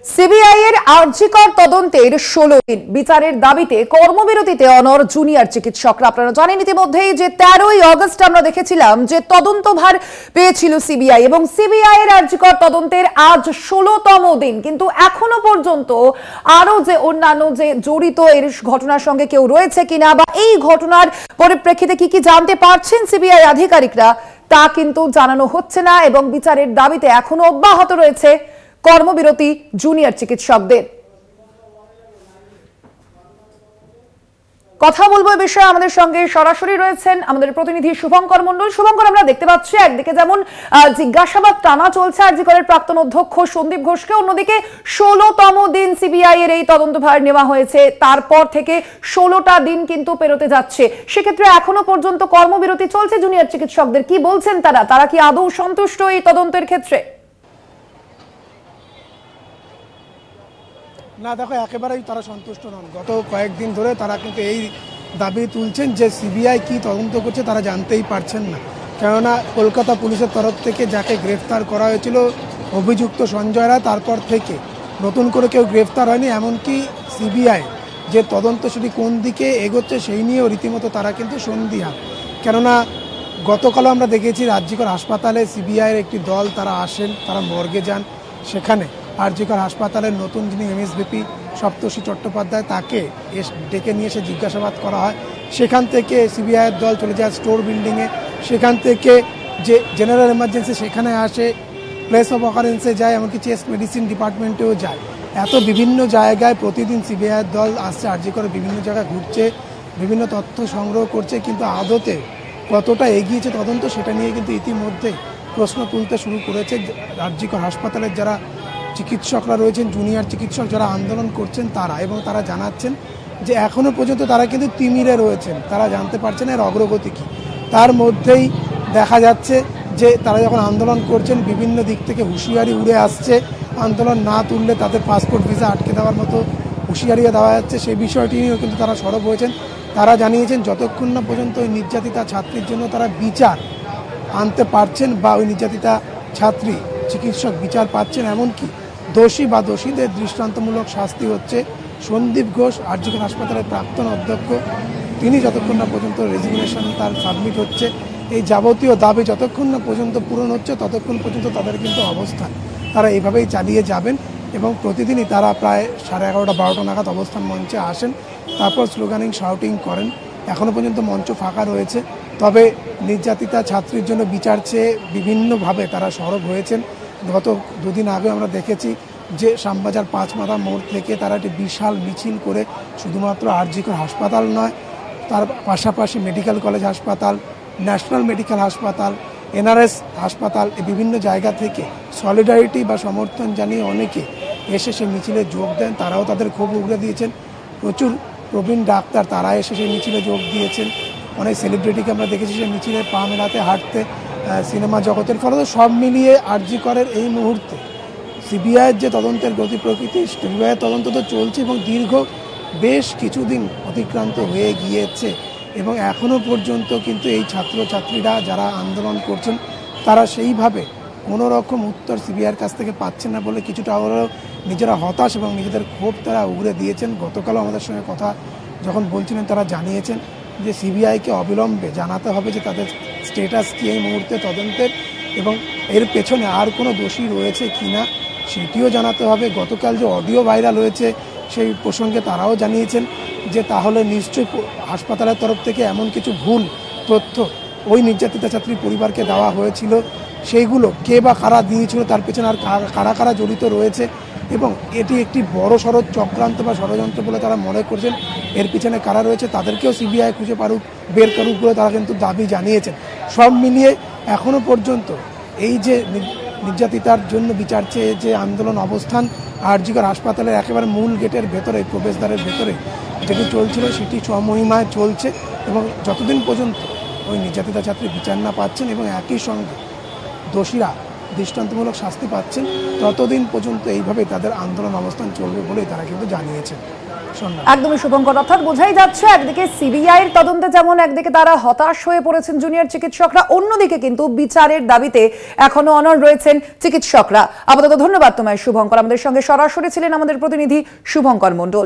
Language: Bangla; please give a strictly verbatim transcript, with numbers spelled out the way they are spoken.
সিবিআই এর আরজিকর তদন্তের ষোলো দিন বিচারের দাবিতে কর্মবিরতিতে অনড় জুনিয়র চিকিৎসকরা। আপনারা জানেন ইতিমধ্যেই যে তেরোই আগস্ট আমরা দেখেছিলাম যে তদন্তভার পেয়েছিল সিবিআই এবং সিবিআই এর আরজিকর তদন্তের আজ ষোলোতম দিন, কিন্তু এখনো পর্যন্ত আরো যে অন্যান্য যে জড়িত এর ঘটনার সঙ্গে কেউ রয়েছে কিনা বা এই ঘটনার পরিপ্রেক্ষিতে কি কি জানতে পারছেন সিবিআই আধিকারিকরা তা কিন্তু জানানো হচ্ছে না এবং বিচারের দাবিতে এখনো অব্যাহত রয়েছে কর্মবিরতি জুনিয়র চিকিৎসকদের। কথা বলবো এই বিষয়ে আমাদের সঙ্গে সরাসরি রয়েছেন আমাদের প্রতিনিধি শুভঙ্কর মণ্ডল। শুভঙ্কর, আমরা দেখতে পাচ্ছি একদিকে যেমন জিজ্ঞাসাবাদ টানা চলছে আরজিকরের প্রাক্তন অধ্যক্ষ সন্দীপ ঘোষকে, অন্যদিকে ষোলোতম দিন সিবিআই এর এই তদন্তভার নেওয়া হয়েছে, তারপর থেকে ষোলোটা দিন কিন্তু পেরোতে যাচ্ছে। সেক্ষেত্রে এখনো পর্যন্ত কর্মবিরতি চলছে জুনিয়র চিকিৎসকদের। কি বলছেন তারা? তারা কি আদৌ সন্তুষ্ট এই তদন্তের ক্ষেত্রে? না দেখো, একেবারেই তারা সন্তুষ্ট নন। গত কয়েকদিন ধরে তারা কিন্তু এই দাবি তুলছেন যে সিবিআই কি তদন্ত করছে তারা জানতেই পারছেন না। কেননা কলকাতা পুলিশের তরফ থেকে যাকে গ্রেফতার করা হয়েছিল অভিযুক্ত সঞ্জয় রায়, তারপর থেকে নতুন করে কেউ গ্রেফতার হয়নি। এমনকি সিবিআই যে তদন্ত সেটি কোন দিকে এগোচ্ছে সেই নিয়েও রীতিমতো তারা কিন্তু সন্দিহান। কেননা গতকালও আমরা দেখেছি আরজিকর হাসপাতালে সিবিআইয়ের একটি দল তারা আসেন, তারা মর্গে যান, সেখানে আরজিকর হাসপাতালের নতুন যিনি এমএসভিপি সপ্তর্ষি চট্টোপাধ্যায় তাকে ডেকে নিয়ে এসে জিজ্ঞাসাবাদ করা হয়। সেখান থেকে সিবিআইয়ের দল চলে যায় স্টোর বিল্ডিংয়ে, সেখান থেকে যে জেনারেল এমার্জেন্সি সেখানে আসে, প্লেস অফ অকারেন্সে যায়, এমনকি চেস্ট মেডিসিন ডিপার্টমেন্টেও যায়। এত বিভিন্ন জায়গায় প্রতিদিন সিবিআইয়ের দল আসছে, আরজিকরের বিভিন্ন জায়গায় ঘুরছে, বিভিন্ন তথ্য সংগ্রহ করছে, কিন্তু আদতে কতটা এগিয়েছে তদন্ত সেটা নিয়ে কিন্তু ইতিমধ্যে প্রশ্ন তুলতে শুরু করেছে আরজিকর হাসপাতালের যারা চিকিৎসকরা রয়েছেন, জুনিয়র চিকিৎসক যারা আন্দোলন করছেন তারা। এবং তারা জানাচ্ছেন যে এখনো পর্যন্ত তারা কিন্তু তিমিরে রয়েছেন, তারা জানতে পারছেন এর অগ্রগতি কী। তার মধ্যেই দেখা যাচ্ছে যে তারা যখন আন্দোলন করছেন বিভিন্ন দিক থেকে হুঁশিয়ারি উড়ে আসছে, আন্দোলন না তুললে তাদের পাসপোর্ট ভিসা আটকে দেওয়ার মতো হুঁশিয়ারিও দেওয়া যাচ্ছে। সেই বিষয়টি নিয়েও কিন্তু তারা সরব হয়েছেন। তারা জানিয়েছেন যতক্ষণ না পর্যন্ত ওই নির্যাতিতা ছাত্রীর জন্য তারা বিচার আনতে পারছেন বা ওই নির্যাতিতা ছাত্রী চিকিৎসক বিচার পাচ্ছেন, এমনকি দোষী বা দোষীদের দৃষ্টান্তমূলক শাস্তি হচ্ছে। সন্দীপ ঘোষ আরজিকর হাসপাতালের প্রাক্তন অধ্যক্ষ, তিনি যতক্ষণ না পর্যন্ত রেজিগনেশন তার সাবমিট হচ্ছে, এই যাবতীয় দাবি যতক্ষণ না পর্যন্ত পূরণ হচ্ছে ততক্ষণ পর্যন্ত তাদের কিন্তু অবস্থান তারা এইভাবেই চালিয়ে যাবেন। এবং প্রতিদিনই তারা প্রায় সাড়ে এগারোটা বারোটা নাগাদ অবস্থান মঞ্চে আসেন, তারপর স্লোগানিং শাউটিং করেন। এখনও পর্যন্ত মঞ্চ ফাঁকা রয়েছে, তবে নির্যাতিতা ছাত্রীর জন্য বিচার চেয়ে বিভিন্নভাবে তারা সরব হয়েছেন। গত দুদিন আগে আমরা দেখেছি যে শ্যামবাজার পাঁচমাথা মোড় থেকে তারা একটি বিশাল মিছিল করে শুধুমাত্র আরজিকর হাসপাতাল নয়, তার পাশাপাশি মেডিকেল কলেজ হাসপাতাল, ন্যাশনাল মেডিকেল হাসপাতাল, এনআরএস হাসপাতাল, এই বিভিন্ন জায়গা থেকে সলিডারিটি বা সমর্থন জানিয়ে অনেকে এসে সেই মিছিলে যোগ দেন। তারাও তাদের ক্ষোভ উগড়ে দিয়েছেন। প্রচুর প্রবীণ ডাক্তার তারা এসে সেই মিছিলে যোগ দিয়েছেন। অনেক সেলিব্রিটিকে আমরা দেখেছি সেই মিছিলে পা মেলাতে, হাঁটতে, সিনেমা জগতের। ফলে সব মিলিয়ে আরজিকরের এই মুহূর্তে সিবিআইয়ের যে তদন্তের গতি প্রকৃতি, সিবিআইয়ের তদন্ত তো চলছে এবং দীর্ঘ বেশ কিছুদিন অতিক্রান্ত হয়ে গিয়েছে এবং এখনও পর্যন্ত কিন্তু এই ছাত্রছাত্রীরা যারা আন্দোলন করছেন তারা সেইভাবে কোনো রকম উত্তর সিবিআইয়ের কাছ থেকে পাচ্ছেন না বলে কিছুটা হলেও নিজেরা হতাশ এবং নিজেদের ক্ষোভ তারা উগড়ে দিয়েছেন। গতকালও আমাদের সঙ্গে কথা যখন বলছিলেন তারা জানিয়েছেন যে সিবিআইকে অবিলম্বে জানাতে হবে যে তাদের স্টেটাস কী এই মুহূর্তে তদন্তের এবং এর পেছনে আর কোনো দোষী রয়েছে কি না সেটিও জানাতে হবে। গতকাল যে অডিও ভাইরাল হয়েছে সেই প্রসঙ্গে তারাও জানিয়েছেন যে তাহলে নিশ্চয়ই হাসপাতালের তরফ থেকে এমন কিছু ভুল তথ্য ওই নির্যাতিতা ছাত্রীর পরিবারকে দেওয়া হয়েছিল, সেইগুলো কে বা কারা দিয়েছিল, তার পেছনে আর কারা কারা জড়িত রয়েছে এবং এটি একটি বড় সড় চক্রান্ত বা ষড়যন্ত্র বলে তারা মনে করছেন। এর পিছনে কারা রয়েছে তাদেরকেও সিবিআই খুঁজে পারুক, বের করুক বলে তারা কিন্তু দাবি জানিয়েছেন। সব মিলিয়ে এখনও পর্যন্ত এই যে নির্যাতিতার জন্য বিচার চেয়ে যে আন্দোলন অবস্থান আরজিকর হাসপাতালের একেবারে মূল গেটের ভেতরে, প্রবেশদ্বারের ভেতরে যেটি চলছিল সেটি স্বমহিমায় চলছে এবং যতদিন পর্যন্ত ওই নির্যাতিতা ছাত্রী বিচার না পাচ্ছেন এবং একই সঙ্গে দোষীরা দৃষ্টান্তমূলক শাস্তি পাচ্ছেন ততদিন পর্যন্ত এইভাবে তাদের আন্দোলন অবস্থান চলবে বলেই তারা কিন্তু জানিয়েছেন। সন্ধ্যা। একদমই শুভঙ্কর, অর্থাৎ বোঝাই যাচ্ছে একদিকে সিবিআই এর তদন্তে যেমন একদিকে তারা হতাশ হয়ে পড়েছেন জুনিয়র চিকিৎসকরা, অন্যদিকে কিন্তু বিচারের দাবিতে এখনো অনড় রয়েছেন চিকিৎসকরা। আপাতত ধন্যবাদ তোমায় শুভঙ্কর, আমাদের সঙ্গে সরাসরি ছিলেন আমাদের প্রতিনিধি শুভঙ্কর মণ্ডল।